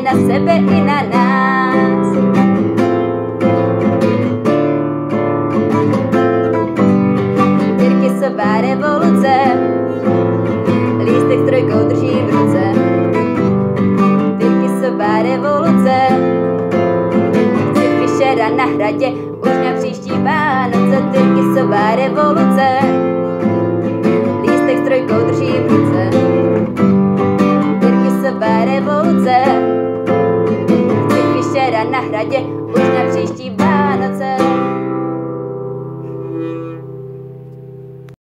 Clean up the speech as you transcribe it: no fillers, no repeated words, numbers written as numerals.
na sebe i na nás. Tyrkysová revoluce, lístek s trojkou drží v ruce. Tyrkysová revoluce, chci Fischera na hradě už na příští Vánoce. Tyrkysová revoluce, lístek s trojkou drží v ruce.